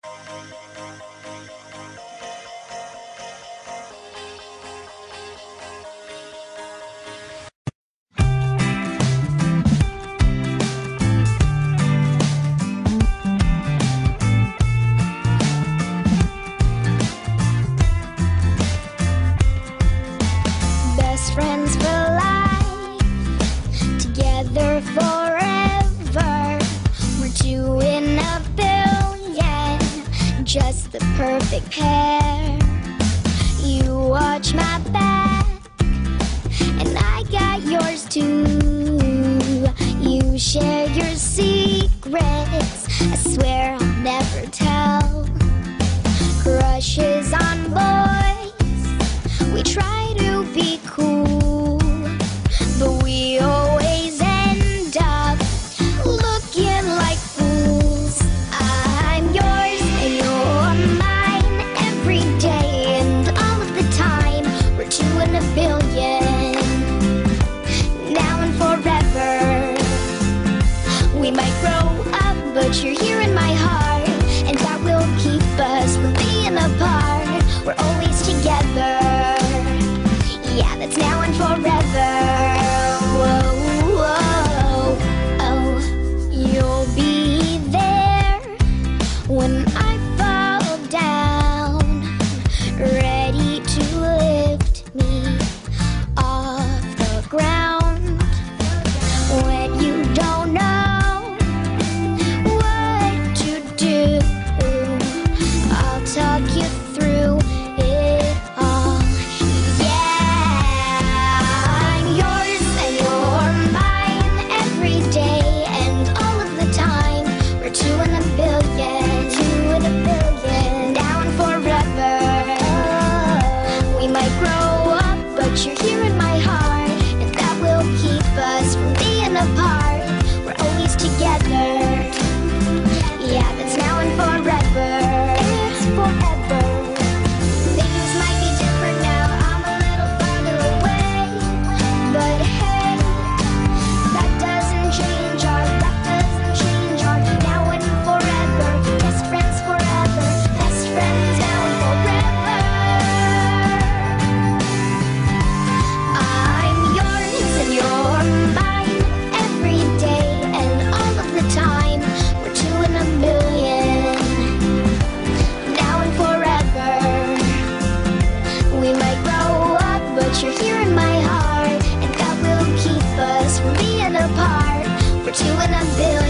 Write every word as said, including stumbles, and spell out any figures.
Best friends for life, together forever. We're two in a billion, just the perfect pair. You watch my back, and I got yours too. You share your secrets, I swear I'll never tell. Crushes on boys, we try to be cool, but we always end up looking like fools. I'm yours and you're mine, every day and all of the time. We're two in a billion, now and forever. We might grow up, but you're here in my heart, and that will keep us from being apart. We're always together, yeah, that's now and forever. Whoa, whoa, oh, you'll be there when I fall down, ready to lift me off the ground. When you don't know what to do, I'll talk you through it all. Yeah, I'm yours and you're mine, every day and all of the time. We're two in a billion, two in a billion, now and forever. We might grow up, but you're here in my heart, and that will keep us from being apart. We're always together, yeah, that's now and forever. It's forever. Things might be different now, I'm a little farther away, but hey, that doesn't change our, that doesn't change our now and forever. Best friends forever, best friends now and forever. I'm yours and you're mine, every day and all of the time. We're two in a million, now and forever. We might grow up, but you're here in my heart, and that will keep us from being apart. We're two in a billion.